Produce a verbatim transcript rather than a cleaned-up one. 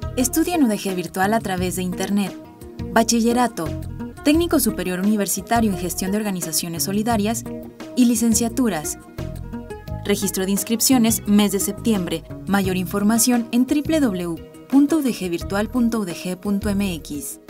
Estudia en U D G Virtual a través de Internet. Bachillerato, Técnico Superior Universitario en Gestión de Organizaciones Solidarias y licenciaturas. Registro de inscripciones mes de septiembre. Mayor información en doble u doble u doble u punto u d g virtual punto u d g punto m x.